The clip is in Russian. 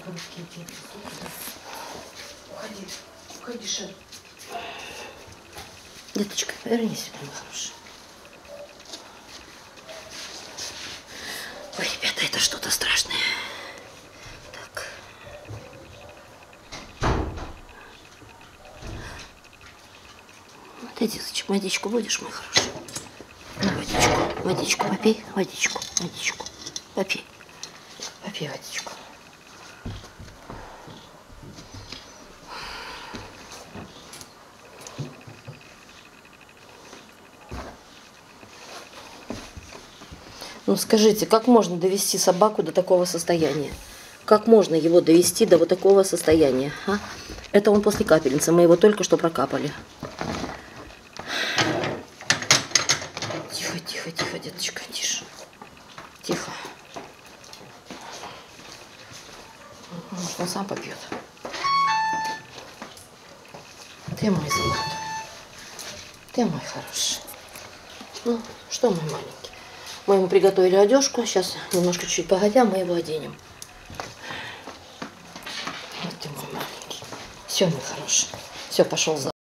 Уходи. Уходи, Шер. Деточка, вернись сюда, мой хороший. Ой, ребята, это что-то страшное. Так. Ты, деточек, водичку будешь, мой хороший? На водичку. Водичку попей. Водичку. Водичку. Попей. Попей водичку. Ну скажите, как можно довести собаку до такого состояния? Как можно его довести до вот такого состояния? А? Это он после капельницы. Мы его только что прокапали. Тихо, тихо, тихо, деточка, тише. Тихо. Может, он сам попьет. Ты мой золотой. Ты мой хороший. Ну, что, мой маленький? Мы ему приготовили одежку. Сейчас, немножко чуть погодя, мы его оденем. Вот ты мой маленький. Все, мой хороший. Все, пошел в зал.